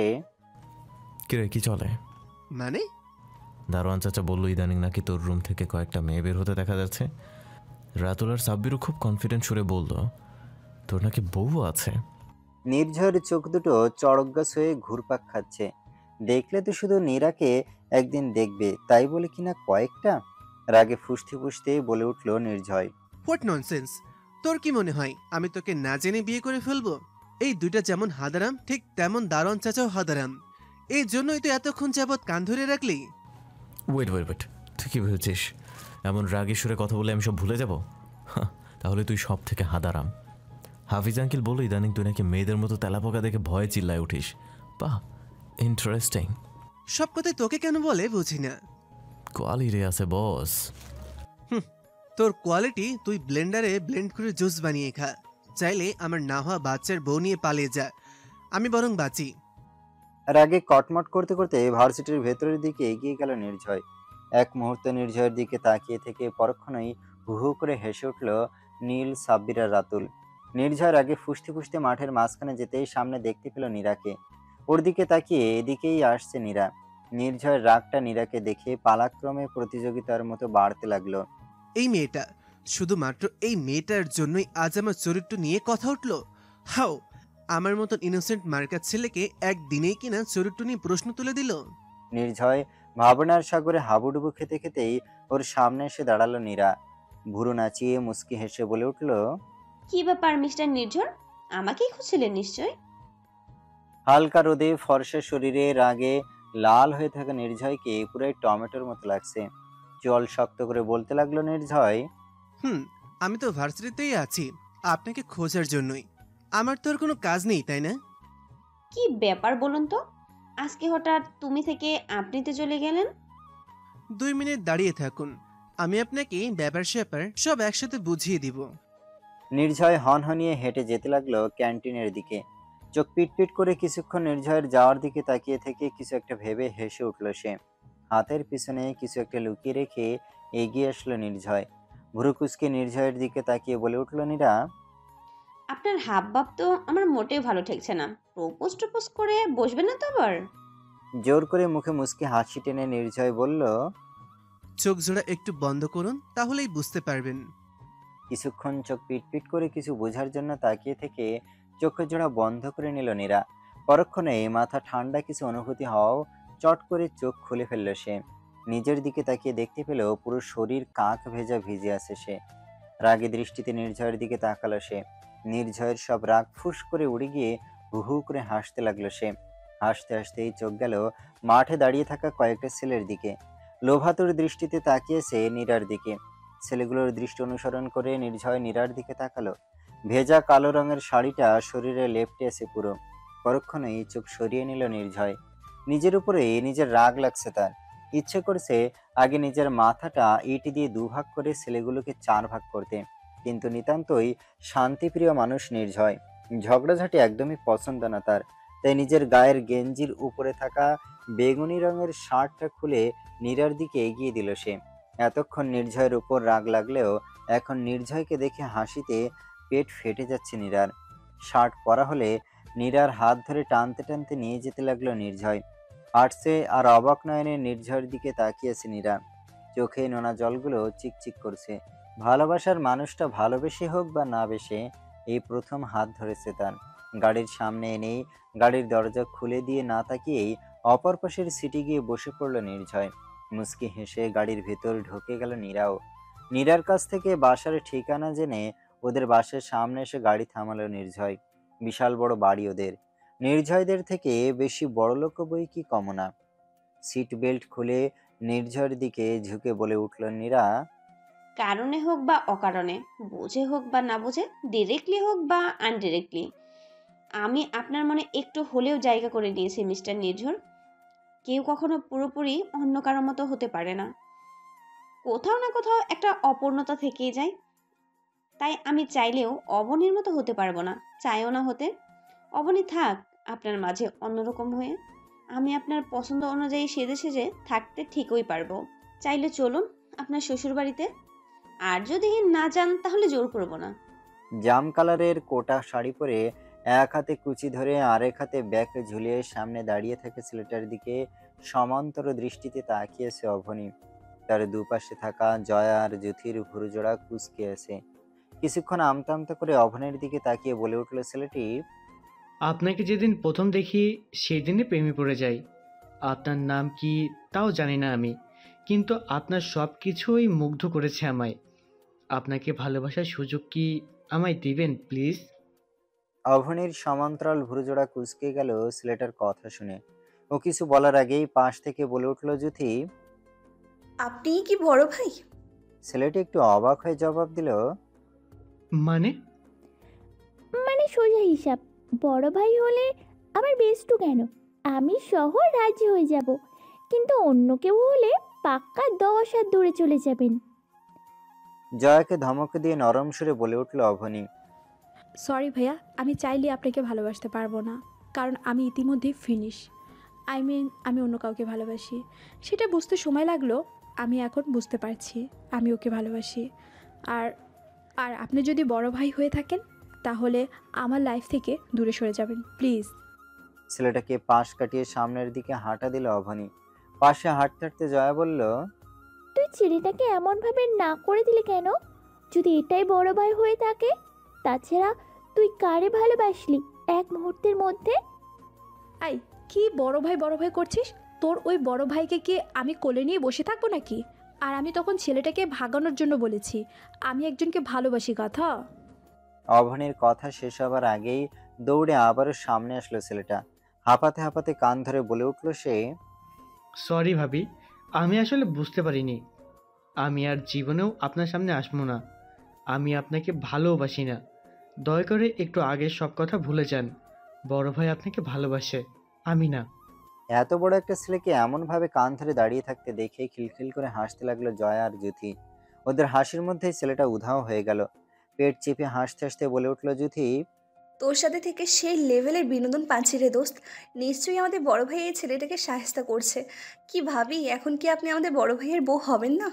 কিরে কি চলে? মানে? দারোয়ান চাচা বললো ইদানিং নাকি তোর রুম থেকে কয়েকটা মেয়ে বের হতে দেখা যাচ্ছে। রাতুল আর সাব্বিরও খুব কনফিডেন্ট সুরে বলল তোর নাকি বউ আছে। নির্ঝয়ের চোখ দুটো চড়কগাছ হয়ে ঘুরপাক খাচ্ছে। দেখলে তো শুধু নীরাকে একদিন দেখবে, তাই বলে কিনা কয়েকটা। রাগে ফুসতে ফুসতে বলে উঠল নির্ঝয়, হোয়াট ননসেন্স! তোর কি মনে হয় আমি তোকে না জেনে বিয়ে করে ফেলবো? এই দুইটা যেমন হাদারাম, ঠিক তেমন দারোয়ান চাচাও হাদারাম। এই জন্যই তো এতক্ষণ যাবৎ কান ধরে রাখলি। ওয়েট ওয়েট ওয়েট তুই কি ভেবেছিস এমন রাগে সুরে কথা বলে আমি সব ভুলে যাব? তাহলে তুই সব থেকে হাদারাম। হাফিজ আঙ্কেল বললো ইদানিং তুই নাকি মেয়েদের মতো তেলাপোকা দেখে ভয়ে চিল্লায় উঠিস। বাহ, ইন্টারেস্টিং। সব কথাই তোকে কেন বলে বুঝি না। কোয়ালিটি আছে বস। হুম, তোর কোয়ালিটি তুই ব্লেন্ডারে ব্লেন্ড করে জুস বানিয়ে খা। চাইলে আমার না হওয়া বাচ্চার বউ নিয়ে পালিয়ে যা, আমি বরং বাঁচি। রাগে কটমট করতে করতে ভার্সিটির ভেতরের দিকে এগিয়ে গেল নির্ঝয়। এক মুহূর্তে নির্ঝয়ের দিকে তাকিয়ে থেকে পরক্ষণেই হু হু করে হেসে উঠল নীল, সাব্বির আর রাতুল। নির্ঝয়ের আগে ফুসতে ফুসতে মাঠের মাঝখানে যেতেই সামনে দেখতে পেল নীরাকে। ওর দিকে তাকিয়ে এদিকেই আসছে নীরা। নির্ঝয়ের রাগটা নীরাকে দেখে পালাক্রমে প্রতিযোগিতার মতো বাড়তে লাগলো। এই মেয়েটা, শুধুমাত্র এই মেয়েটার জন্যই আজ আমার চরিত্র নিয়ে কথা উঠলো। হাও, আমার মতন ইনোসেন্ট মার্কার ছেলেকে একদিনেই কিনা চরিত্র নিয়ে প্রশ্ন তুলে দিল। নির্ঝয় ভাবনার সাগরে হাবুডুবু খেতে খেতেই ওর সামনে এসে দাঁড়ালো নীরা। ভুরু নাচিয়ে মুস্কি হেসে বলে উঠল, কি ব্যাপার মিস্টার নির্ঝর, আমাকেই খুঁজছিলেন নিশ্চয়? হালকা রোদে ফর্সা শরীরে রাগে লাল হয়ে থাকা নির্ঝয়কে পুরাই টমেটোর মতো লাগছে। জল শক্ত করে বলতে লাগলো নির্ঝয়, হুম, আমি তো ভার্সিটিতেই আছি আপনাকে খোঁজার জন্যই। আমার তো আর কোনো কাজ নেই, তাই না? কি ব্যাপার বলুন তো, আজকে হঠাৎ তুমি থেকে আপনিতে চলে গেলেন? দুই মিনিট দাঁড়িয়ে থাকুন, আমি আপনাকে ব্যাপার স্যাপার সব একসাথে বুঝিয়ে দিব। নির্ঝয় হনহনিয়ে হেঁটে যেতে লাগলো ক্যান্টিনের দিকে। চোখ পিটপিট করে কিছুক্ষণ নির্ঝয়ের যাওয়ার দিকে তাকিয়ে থেকে কিছু একটা ভেবে হেসে উঠল সে। হাতের পিছনে কিছু একটা লুকিয়ে রেখে এগিয়ে আসলো নির্ঝয়। ভুরু কুচকে নির্ঝয়ের দিকে তাকিয়ে বলে উঠল, নীরা, আপনার হাব ভাব তো আমার মোটেও ভালো ঠেকছে না। প্রপোজ টপোজ করে বসবেন না তো আবার? জোর করে মুখে মুচকি হাসি টেনে নির্ঝয় বলল, চোখ জোড়া একটু বন্ধ করুন, তাহলেই বুঝতে পারবেন। কিছুক্ষণ চোখ পিটপিট করে কিছু বোঝার জন্য তাকিয়ে থেকে চোখের জোড়া বন্ধ করে নিল নীরা। পরক্ষণে মাথা ঠান্ডা কিছু অনুভূতি হওয়াও চট করে চোখ খুলে ফেলল সে। নিজের দিকে তাকিয়ে দেখতে পেল পুরো শরীর কাক ভেজা ভিজে আছে সে। রাগী দৃষ্টিতে নির্ঝয়ের দিকে তাকালো সে। নির্ঝয়ের সব রাগ ফুস করে উড়ে গিয়ে হু হু করে হাসতে লাগলো সে। হাসতে হাসতেই চোখ গেল মাঠে দাঁড়িয়ে থাকা কয়েকটা ছেলের দিকে। লোভাতুর দৃষ্টিতে তাকিয়েছে নীরার দিকে। ছেলেগুলোর দৃষ্টি অনুসরণ করে নির্ঝয় নীরার দিকে তাকালো। ভেজা কালো রঙের শাড়িটা শরীরে লেপ্টে আছে পুরো। পরক্ষণেই চোখ সরিয়ে নিল নির্ঝয়। নিজের উপরে নিজের রাগ লাগছে তার। ইচ্ছে করছে আগে নিজের মাথাটা ইট দিয়ে দুভাগ করে ছেলেগুলোকে চার ভাগ করতে, কিন্তু নিতান্তই শান্তিপ্রিয় মানুষ নির্ঝয়। ঝগড়াঝাটি একদমই পছন্দ না তার। তাই নিজের গায়ের গেঞ্জির উপরে থাকা বেগুনি রঙের শার্টটা খুলে নীরার দিকে এগিয়ে দিল সে। এতক্ষণ নির্ঝয়ের উপর রাগ লাগলেও এখন নির্ঝয়কে দেখে হাসিতে পেট ফেটে যাচ্ছে নীরার। শার্ট পরা হলে নীরার হাত ধরে টানতে টানতে নিয়ে যেতে লাগলো নির্ঝয়। হাঁটছে আর অবাক নয়নে নির্ঝয়ের দিকে তাকিয়েছে নীরা। চোখে নোনা জলগুলো চিকচিক করছে। ভালোবাসার মানুষটা ভালোবেসে হোক বা না বেশে এই প্রথম হাত ধরেছে তার। গাড়ির সামনে এনেই গাড়ির দরজা খুলে দিয়ে না তাকিয়েই অপর পাশের সিটে গিয়ে বসে পড়ল নির্ঝয়। মুচকি হেসে গাড়ির ভেতর ঢুকে গেল নীরাও। নীরার কাছ থেকে বাসার ঠিকানা জেনে ওদের বাসার সামনে এসে গাড়ি থামালো নির্ঝয়। বিশাল বড় বাড়ি ওদের। নির্ঝয়দের থেকে বেশি বড়লোক বই কি কম না। সিট বেল্ট খুলে নির্ঝয়ের দিকে ঝুঁকে বলে উঠল নীরা, কারণে হোক বা অকারণে, বুঝে হোক বা না বুঝে, ডিরেক্টলি হোক বা আনডিরেক্টলি, আমি আপনার মনে একটু হলেও জায়গা করে নিয়েছি মিস্টার নির্ঝর। কেউ কখনো পুরোপুরি অন্য কারোর মতো হতে পারে না। কোথাও না কোথাও একটা অপূর্ণতা থেকেই যায়। তাই আমি চাইলেও অবনীর মতো হতে পারবো না, চাইও না হতে। অবনী থাক আপনার মাঝে অন্যরকম হয়ে। আমি আপনার পছন্দ অনুযায়ী সেজে সেজে থাকতে ঠিকই পারবো। চাইলে চলুন আপনার শ্বশুর বাড়িতে, আর যদি না যান তাহলে জোর করবো না। জাম কালারের কোটা শাড়ি পরে এক হাতে কুচি ধরে আরেক হাতে ব্যাগ ঝুলিয়ে সামনে দাঁড়িয়ে থাকা ছেলেটার দিকে সমান্তর দৃষ্টিতে তাকিয়েছে অভনী। তার দুপাশে থাকা জয়া আর জ্যোতির ভুরুজোড়া কুঁচকে আছে। কিছুক্ষণ আমতা আমতা করে অভনের দিকে তাকিয়ে বলে উঠল ছেলেটি, আপনাকে যেদিন প্রথম দেখি সেদিনই প্রেমে পড়ে যাই। আপনার নাম কি তাও জানি না আমি, কিন্তু আপনার সব কিছুই মুগ্ধ করেছে আমায়। আপনাকে ভালোবাসার সুযোগ কি আমায় দিবেন প্লিজ? অভনীর সমান্তরাল ভুরুজোড়া কুঁচকে গেল ছেলেটার কথা শুনে। ও কিছু বলার আগেই পাশ থেকে বলে উঠল জ্যোতি, আপনি কি বড় ভাই? ছেলেটি একটু অবাক হয়ে জবাব দিল, মানে? মানে সোজা হিসাব, বড় ভাই হলে আমার বেস্টু কেন, আমি সহ রাজি হয়ে যাব, কিন্তু অন্য কেউ হলে পাক্কা দশ হাত দূরে চলে যাবেন। জয়াকে ধমক দিয়ে নরম সুরে বলে উঠল অভনী, সরি ভাইয়া, আমি চাইলে আপনাকে ভালোবাসতে পারবো না, কারণ আমি ইতিমধ্যে ফিনিশ। আই মিন আমি অন্য কাউকে ভালোবাসি। সেটা বুঝতে সময় লাগলো, আমি এখন বুঝতে পারছি আমি ওকে ভালোবাসি। আর আর আপনি যদি বড় ভাই হয়ে থাকেন তাহলে আমার লাইফ থেকে দূরে সরে যাবেন প্লিজ। ছেলেটাকে পাশ কাটিয়ে সামনের দিকে হাঁটা দিল অভনী। পাশে হাঁটতে হাঁটতে জয়া বলল, তুই ছেলেটাকে এমনভাবে না করে দিলে কেন? যদি এটাই বড় ভাই হয়ে থাকে, তাছাড়া তুই কারে ভালোবাসলি এক মুহূর্তের মধ্যে? আই কি বড় ভাই বড় ভাই করছিস? তোর ওই বড় ভাইকে কি আমি কোলে নিয়ে বসে থাকবো নাকি? আর আমি তখন ছেলেটাকে ভাগানোর জন্য বলেছি আমি একজনকে ভালোবাসি কথা। অভনীর কথা শেষ হবার আগেই দৌড়ে আবারও সামনে আসলো ছেলেটা। হাঁপাতে হাঁপাতে কান ধরে বলে উঠল সে, সরি ভাবি, আমি আসলে বুঝতে পারিনি। আমি আর জীবনেও আপনার সামনে আসবো না। আমি আপনাকে ভালোবাসি না। দয়া করে একটু আগের সব কথা ভুলে যান। বড় ভাই আপনাকে ভালোবাসে, আমি না। এত বড় একটা ছেলেকে এমনভাবে কান ধরে দাঁড়িয়ে থাকতে দেখে খিলখিল করে হাসতে লাগলো জয়া আর জ্যোতি। ওদের হাসির মধ্যেই ছেলেটা উধাও হয়ে গেল। পেট চেপে হাসতে হাসতে বলে উঠল জ্যোতি, তোর সাথে থেকে সেই লেভেলের বিনোদন পাচ্ছি রে দোস্ত। নিশ্চয়ই আমাদের বড় ভাই এই ছেলেটাকে সাহায্য করছে। কি ভাবি, এখন কি আপনি আমাদের বড় ভাইয়ের বউ হবেন না?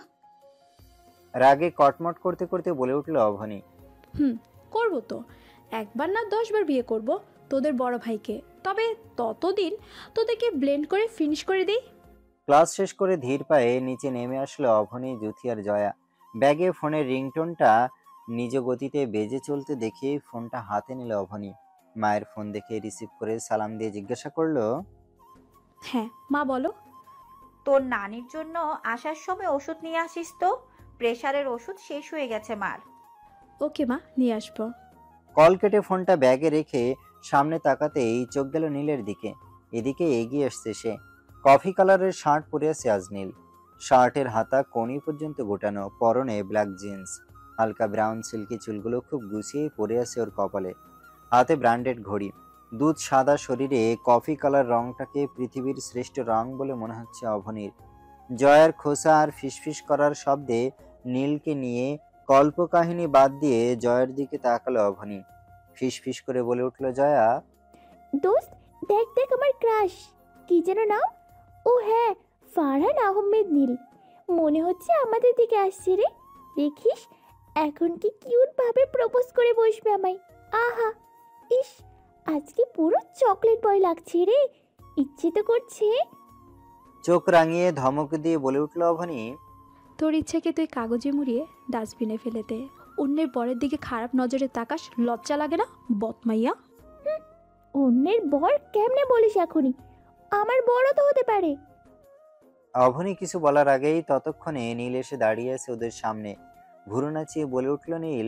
রাগে কটমট করতে করতে বলে উঠল অভনী। হুম করবো তো, একবার না দশবার বিয়ে করব তোদের বড় ভাইকে। তবে ততদিন তোদেরকে ব্লেন্ড করে ফিনিশ করে দিই। ক্লাস শেষ করে ধীর পায়ে নিচে নেমে আসলো অভনী, জ্যোতি আর জয়া। ব্যাগে ফোনের রিংটোনটা নিজ গতিতে বেজে চলতে দেখে ফোনটা হাতে নিল অভনী। মায়ের ফোন দেখে রিসিভ করে সালাম দিয়ে জিজ্ঞাসা করলো, হ্যাঁ মা বলো। তোর নানির জন্য আসার সময় ওষুধ নিয়ে আসিস তো, প্রেশারের ওষুধ শেষ হয়ে গেছে মার। ওকে মা, নিয়ে আসবো। কল কেটে ফোনটা ব্যাগে রেখে সামনে তাকাতেই চোখ গেল নীলের দিকে। এদিকে এগিয়ে আসছে সে। কফি কালারের শার্ট পরে আছে আজ নীল। শার্টের হাতা কোনি পর্যন্ত গোটানো, পরনে ব্ল্যাক জিন্স, হালকা ব্রাউন সিল্কি চুলগুলো খুব গুছিয়ে পরে আছে ওর কপালে। হাতে ব্র্যান্ডেড ঘড়ি। দুধ সাদা শরীরে কফি কালার রংটাকে পৃথিবীর শ্রেষ্ঠ রং বলে মনে হচ্ছে অভনীর। জয়ার খোসা আর ফিসফিস করার শব্দে নীলকে নিয়ে কল্পকাহিনী বাদ দিয়ে জয়ের দিকে তাকালো অভনী। ফিসফিস করে বলে উঠল জয়া, দোস্ত দেখ দেখ আমার ক্রাশ, কি যেন নাম? ও হ্যাঁ, ফারহান আহমেদ নীল। মনে হচ্ছে আমাদের দিকে আসছে রে। দেখিস এখন কি কিউট ভাবে প্রপোজ করে বসবে আমায়। আহা, ইস, আজকে পুরো চকলেট বয় লাগছে রে। ইচ্ছে তো করছে। চোখ রাঙিয়ে ধমক দিয়ে বলে উঠল অভনী, তোর ইচ্ছেকে তুই কাগজে মুড়িয়ে ডাস্টবিনে ফেলে দে। অন্যের বরের দিকে খারাপ নজরে তাকাস, লজ্জা লাগে না বদমাইয়া? অন্যের বর কেমনে বলিস এখনই? আমার বড় তো হতে পারে। অভনী কিছু বলার আগেই ততক্ষণে নীল এসে দাঁড়িয়ে আছে ওদের সামনে। ভুরু নাচিয়ে বলে উঠল নীল,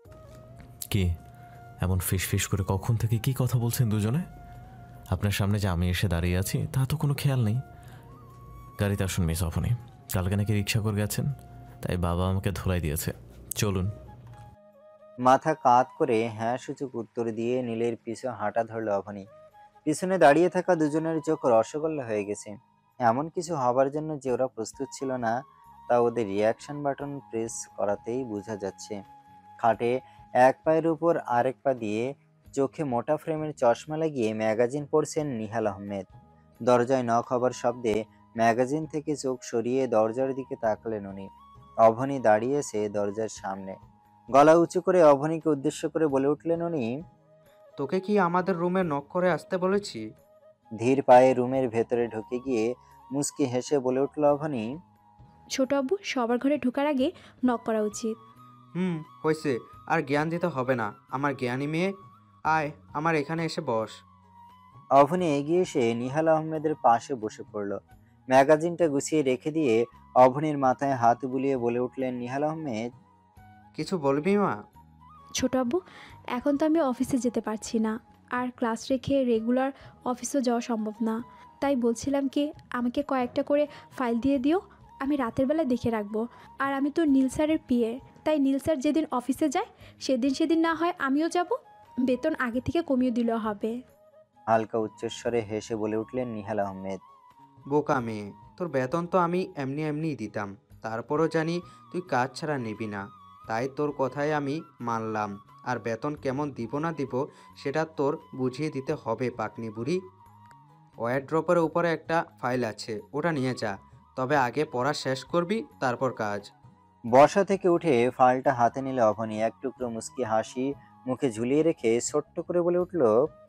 কি এমন ফিস ফিস করে কখন থেকে কি কথা বলছেন দুজনে? আপনার সামনে যে আমি এসে দাঁড়িয়ে আছি তা তো কোনো খেয়াল নেই। গাড়িতে আসুন মিস অভনী, কালকে নাকি রিক্সা করে গেছেন, তাই বাবা আমাকে ধোলাই দিয়েছে, চলুন। মাথা কাত করে হ্যাঁ সূচক উত্তর দিয়ে নীলের পিছু হাঁটা ধরল অভনী। পিছনে দাঁড়িয়ে থাকা দুজনের চোখ রসগোল্লা হয়ে গেছে। এমন কিছু হবার জন্য যে ওরা প্রস্তুত ছিল না তা ওদের রিয়াকশন বাটন প্রেস করাতেই বোঝা যাচ্ছে। খাটে এক পায়ের উপর আরেক পা দিয়ে চোখে মোটা ফ্রেমের চশমা লাগিয়ে ম্যাগাজিন পড়ছেন নিহাল আহমেদ। দরজায় নক হবার শব্দে ম্যাগাজিন থেকে চোখ সরিয়ে দরজার দিকে তাকালেন উনি। অভনী দাঁড়িয়েছে দরজার সামনে। গলা উঁচু করে অভনীকে উদ্দেশ্য করে বলে উঠলেন উনি, তোকে কি আমাদের রুমে নক করে আসতে বলেছি? ধীর পায়ে রুমের ভেতরে ঢুকে গিয়ে মুচকি হেসে বলে উঠল অভনী, ছোট আব্বু, সবার ঘরে ঢোকার আগে নক করা উচিত। হুম, হয়েছে, আর জ্ঞান দিতে হবে না। আমার জ্ঞানী মেয়ে, আয় আমার এখানে এসে বস। অভনী এগিয়ে এসে নিহাল আহমেদের পাশে বসে পড়ল। ম্যাগাজিনটা গুছিয়ে রেখে দিয়ে অভনীর মাথায় হাত বুলিয়ে বলে উঠলেন নিহাল আহমেদ, কিছু বলবি মা? ছোট আব্বু, এখন তো আমি অফিসে যেতে পারছি না, আর ক্লাস রেখে রেগুলার অফিসও যাওয়া সম্ভব না। তাই বলছিলাম কি, আমাকে কয়েকটা করে ফাইল দিয়ে দিও, আমি রাতের বেলা দেখে রাখবো। আর আমি তো নীল স্যারের পিএ, তাই নীল স্যার যেদিন অফিসে যায় সেদিন সেদিন না হয় আমিও যাব। বেতন আগে থেকে কমিয়ে দিলেও হবে। হালকা উচ্চস্বরে হেসে বলে উঠলেন নিহাল আহমেদ, বোকা মেয়ে, তোর বেতন তো আমি এমনি এমনিই দিতাম, তারপরও জানি তুই কাজ ছাড়া নিবি না, তাই তোর কথায় আমি মানলাম। আর বেতন কেমন দিব না দিব সেটা তোর বুঝিয়ে দিতে হবে পাকনি বুড়ি। ওয়ারড্রপের উপরে একটা ফাইল আছে, ওটা নিয়ে যা, তবে আগে পড়া শেষ করবি, তারপর কাজ। বসা থেকে উঠে ফাইলটা হাতে নিলে অভনী এক টুকরো মুচকি হাসি মুখে ঝুলিয়ে রেখে ছোট্ট করে বলে উঠল,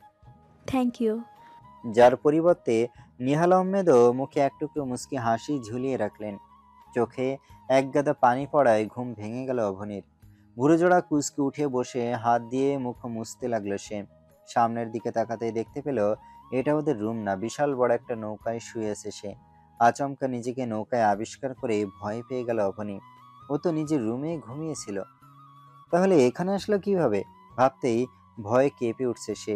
থ্যাংক ইউ। যার পরিবর্তে নিহাল আহমেদও মুখে এক টুকরো মুচকি হাসি ঝুলিয়ে রাখলেন। চোখে এক গাদা পানি পড়ায় ঘুম ভেঙে গেল অভনীর। ভুরুজোড়া কুচকে উঠে বসে হাত দিয়ে মুখ মুছতে লাগলো সে। সামনের দিকে তাকাতেই দেখতে পেল এটা ওদের রুম না, বিশাল বড় একটা নৌকায় শুয়ে আছে সে। আচমকা নিজেকে নৌকায় আবিষ্কার করে ভয় পেয়ে গেল অভনী। ও তো নিজের রুমে ঘুমিয়েছিল, তাহলে এখানে আসলো কিভাবে? ভাবতেই ভয়ে কেঁপে উঠছে সে।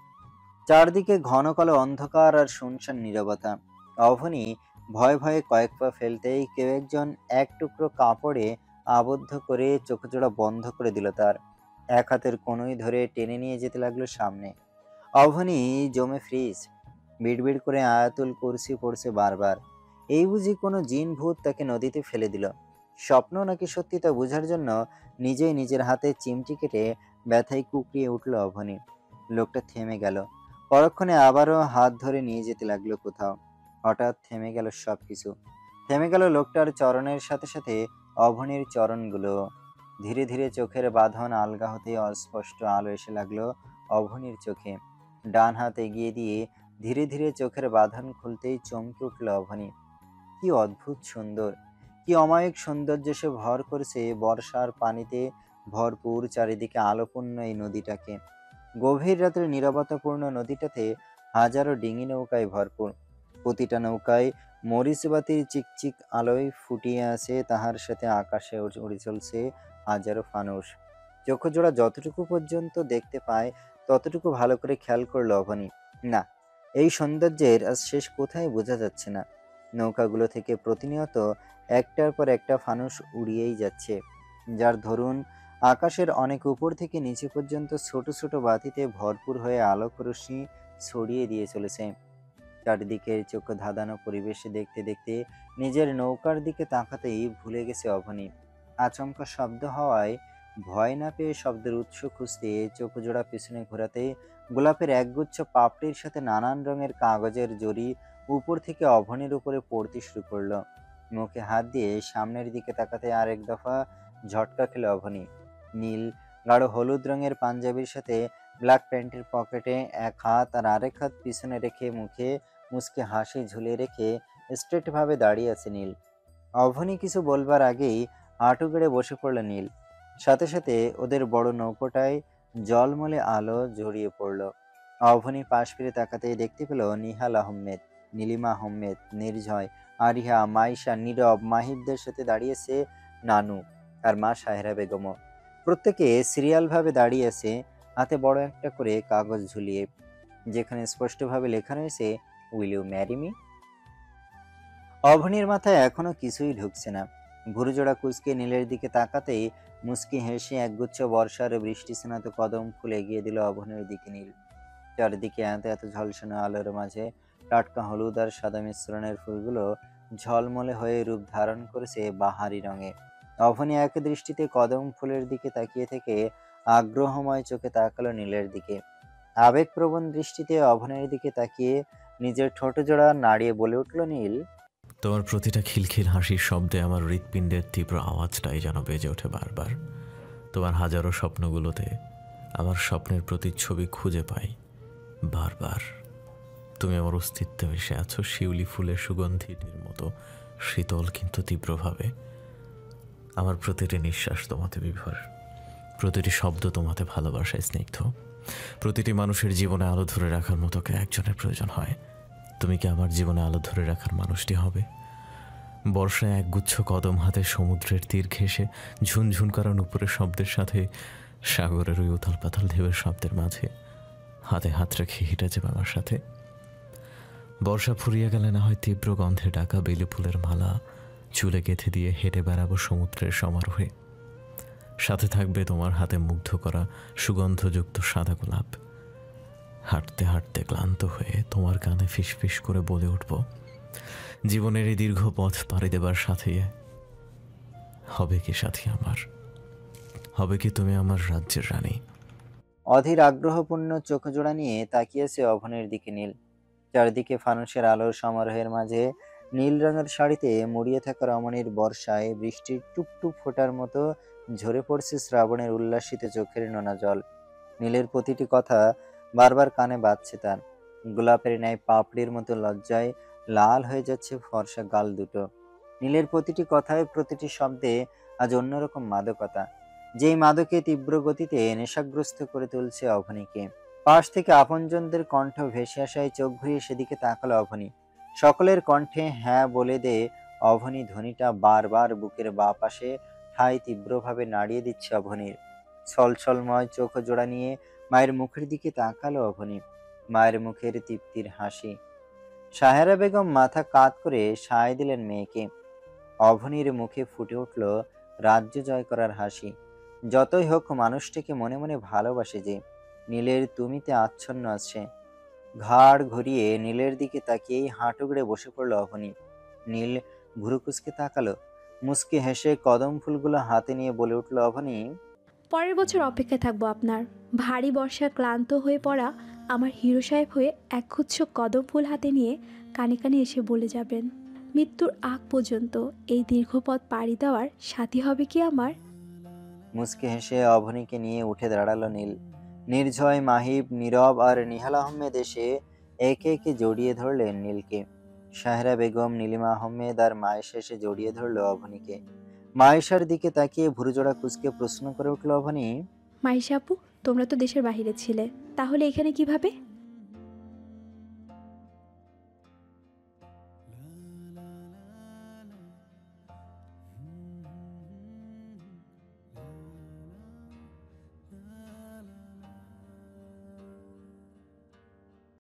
চারদিকে ঘন কালো অন্ধকার আর শুনশান নীরবতা। অভনী ভয়ে ভয়ে কয়েক পা ফেলতেই কেউ একজন এক টুকরো কাপড়ে আবদ্ধ করে চোখজোড়া বন্ধ করে দিল তার। এক হাতের কনুই ধরে টেনে নিয়ে যেতে লাগলো সামনে। অভনী জমে ফ্রিজ। বিড়বিড় করে আয়াতুল কুরসি পড়ছে বারবার। এই বুঝি কোনো জিন ভূত তাকে নদীতে ফেলে দিল? স্বপ্ন নাকি সত্যি তা বোঝার জন্য নিজেই নিজের হাতে চিমটি কেটে ব্যথায় কুকড়িয়ে উঠল অভনী। লোকটা থেমে গেল। পরক্ষণে আবারও হাত ধরে নিয়ে যেতে লাগলো কোথাও। হঠাৎ থেমে গেল সবকিছু। থেমে গেল লোকটার চরণের সাথে সাথে অভনীর চরণগুলো। ধীরে ধীরে চোখের বাঁধন আলগা হতে অস্পষ্ট আলো এসে লাগলো অভনীর চোখে। ডান হাত এগিয়ে দিয়ে ধীরে ধীরে চোখের বাঁধন খুলতেই চমকে উঠল অভনী। কি অদ্ভুত সুন্দর, কি অমায়িক সৌন্দর্য সে ভর করেছে বর্ষার পানিতে ভরপুর চারিদিকে আলোপূর্ণ এই নদীটাকে। গভীর রাতের নীরবতাপূর্ণ নদীটাতে হাজারো ডিঙি নৌকায় ভরপুর। প্রতিটা নৌকায় মরিচবাতির চিকচিক আলোয় ফুটিয়ে আছে, তাহার সাথে আকাশে উড়- উড়ে চলছে হাজারো ফানুস। চক্ষুজোড়া যতটুকু পর্যন্ত দেখতে পায় ততটুকু ভালো করে খেয়াল করলো অবনী। না, এই সৌন্দর্যের আজ শেষ কোথায় বোঝা যাচ্ছে না। নৌকাগুলো থেকে প্রতিনিয়ত একটার পর একটা ফানুস উড়িয়েই যাচ্ছে, যার ধরুন আকাশের অনেক উপর থেকে নিচে পর্যন্ত ছোট ছোট বাতিতে ভরপুর হয়ে আলোক রশ্মি ছড়িয়ে দিয়ে চলেছে। চারিদিকের চোখ ধাঁধানো পরিবেশে দেখতে দেখতে নিজের নৌকার দিকে তাকাতেই ভুলে গেছে অবনী। আচমকা শব্দ হওয়ায় ভয় না পেয়ে শব্দের উৎস খুঁজতে চোখ জোড়া পিছনে ঘোরাতে গোলাপের একগুচ্ছ পাপড়ির সাথে নানান রঙের কাগজের জরি উপর থেকে অভনের উপরে পড়তে শুরু করলো। মুখে হাত দিয়ে সামনের দিকে তাকাতে আরেক দফা ঝটকা খেলো অভনী। নীল গাঢ় হলুদ রঙের পাঞ্জাবির সাথে ব্ল্যাক প্যান্টের পকেটে এক হাত আর আরেক হাত পিছনে রেখে মুখে মুচকে হাসি ঝুলিয়ে রেখে স্ট্রেট ভাবে দাঁড়িয়ে আছে নীল। অভনী কিছু বলবার আগেই হাঁটু গেড়ে বসে পড়ল নীল। সাথে সাথে ওদের বড় নৌকোটায় জলমলে আলো জড়িয়ে পড়ল। অভনী পাশ ফিরে তাকাতেই দেখতে পেল নিহাল আহমেদ, নীলিমা আহমেদ, নির্ঝয়, আরিহা, মাইশা, নীরব, মাহিবদের সাথে দাঁড়িয়েছে নানু আর মা সাহেরা বেগমও। প্রত্যেকে সিরিয়ালভাবে দাঁড়িয়ে আছে, হাতে বড় একটা করে কাগজ ঝুলিয়ে, যেখানে স্পষ্টভাবে লেখা রয়েছে উইল ইউ ম্যারি মি। অভনীর মাথায় এখনো কিছুই ঢুকছে না। ভুরুজোড়া কুচকে নীলের দিকে তাকাতেই মুচকি হেসে একগুচ্ছ বর্ষার বৃষ্টি স্নাত কদম ফুল এগিয়ে দিল অভনীর দিকে নীল। চারিদিকে এত এত ঝলসানো আলোর মাঝে টাটকা হলুদ আর সাদা মিশ্রণের ফুলগুলো ঝলমলে হয়ে রূপ ধারণ করেছে বাহারি রঙে। অভনী এক দৃষ্টিতে কদম ফুলের দিকে তাকিয়ে থেকে আগ্রহময় চোখে তাকালো নীলের দিকে। আবেগপ্রবণ দৃষ্টিতে অভনের দিকে তাকিয়ে নিজের ঠোঁট জোড়া নাড়িয়ে বলে উঠল নীল, তোমার প্রতিটা খিলখিল হাসির শব্দে আমার হৃৎপিণ্ডের তীব্র আওয়াজটাই যেন বেজে ওঠে বারবার। তোমার হাজারো স্বপ্নগুলোতে আমার স্বপ্নের প্রতিচ্ছবি খুঁজে পাই বারবার। তুমি আমার অস্তিত্বে মিশে আছো শিউলি ফুলের সুগন্ধিটির মতো শীতল কিন্তু তীব্রভাবে। আমার প্রতিটি নিঃশ্বাস তোমাতে বিভোর, প্রতিটি শব্দ তোমাতে ভালোবাসায় স্নিগ্ধ। প্রতিটি মানুষের জীবনে আলো ধরে রাখার মতো কে একজনের প্রয়োজন হয়। তুমি কি আমার জীবনে আলো ধরে রাখার মানুষটি হবে? বর্ষায় একগুচ্ছ কদম হাতে সমুদ্রের তীর ঘেঁষে ঝুনঝুন করা উপরের শব্দের সাথে সাগরের ওই উথাল পাথাল ঢেউয়ের শব্দের মাঝে হাতে হাত রেখে হেঁটে যাবে আমার সাথে। বর্ষা ফুরিয়ে গেলে না হয় তীব্র গন্ধে ডাকা বেলি ফুলের মালা চুলে গেঁথে দিয়ে হেঁটে বেড়াবো সমুদ্রের সমারোহে। সাথে থাকবে তোমার হাতে মুগ্ধ করা সুগন্ধযুক্ত সাদা গোলাপ। হাঁটতে হাঁটতে ক্লান্ত হয়ে তোমার কানে ফিসফিস করে বলে উঠব, জীবনের এই দীর্ঘ পথ পাড়ি দেবার সাথে হবে কি সাথী আমার, হবে কি তুমি আমার রাজ্যের রানী। অধীর আগ্রহপূর্ণ চোখ জোড়া নিয়ে তাকিয়েছে অভনের দিকে নীল। চারিদিকে ফানুসের আলোর সমারোহের মাঝে নীল রঙের শাড়িতে মুড়িয়ে থাকা রমণীর বর্ষায় বৃষ্টির টুপটুপ ফোঁটার মতো ঝরে পড়ছে শ্রাবণের উল্লাসিত চোখের নোনা জল। নীলের প্রতিটি কথা বারবার কানে বাজছে তার। গোলাপের ন্যায় পাপড়ির মতো লজ্জায় লাল হয়ে যাচ্ছে ফর্সা গাল দুটো। নীলের প্রতিটি কথায় প্রতিটি শব্দে আজ অন্যরকম মাদকতা, যেই মাদকে তীব্র গতিতে নেশাগ্রস্ত করে তুলছে অভনীকে। পাশ থেকে আপনজনদের কণ্ঠ ভেসে আসায় চোখ ঘুরিয়ে সেদিকে তাকালো অভনী। সকলের কণ্ঠে হ্যাঁ বলে দে অভনী ধ্বনিটা বারবার বুকের বাঁ পাশে ঠাই তীব্রভাবে নাড়িয়ে দিচ্ছে অভনীর। ছলছলময় চোখ জোড়া নিয়ে মায়ের মুখের দিকে তাকালো অভনী। মায়ের মুখের তৃপ্তির হাসি। সাহেরা বেগম মাথা কাত করে সায় দিলেন মেয়েকে। অভনীর মুখে ফুটে উঠল রাজ্য জয় করার হাসি। যতই হোক মানুষটিকে মনে মনে ভালোবাসে যে। নীলের তুমিতে আচ্ছন্ন আছে। ঘাড় ঘুরিয়ে নীলের দিকে তাকিয়েই হাঁটু গেড়ে বসে পড়ল অভনী। নীল ভুরু কুচকে তাকালো, মুচকে হেসে কদম ফুলগুলো হাতে নিয়ে বলে উঠল অভনী, পরের বছর অপেক্ষায় থাকবো আপনার। ভারী বর্ষা ক্লান্ত হয়ে পড়া আমার হিরো সাহেব হয়ে একগুচ্ছ কদম ফুল হাতে নিয়ে কানে কানে এসে বলে যাবেন, মৃত্যুর আগ পর্যন্ত এই দীর্ঘ পথ পাড়ি দেওয়ার সাথী হবে কি আমার। মুচকে হেসে অভনীকে নিয়ে উঠে দাঁড়ালো নীল। নির্ঝয়, মাহিব, নীরব আর নিহাল আহমেদ এসে একে একে জড়িয়ে ধরলেন নীলকে। সাহেরা বেগম, নীলিমা আহমেদ আর মায়েশা এসে জড়িয়ে ধরলো অভনীকে। মায়েশার দিকে তাকিয়ে ভুরুজোড়া কুচকে প্রশ্ন করে উঠল অভনী, মাইশা আপু, তোমরা তো দেশের বাইরে ছিলে, তাহলে এখানে কিভাবে?